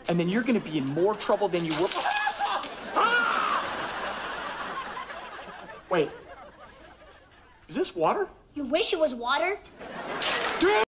and then you're gonna be in more trouble than you were. Wait, is this water? You wish it was water?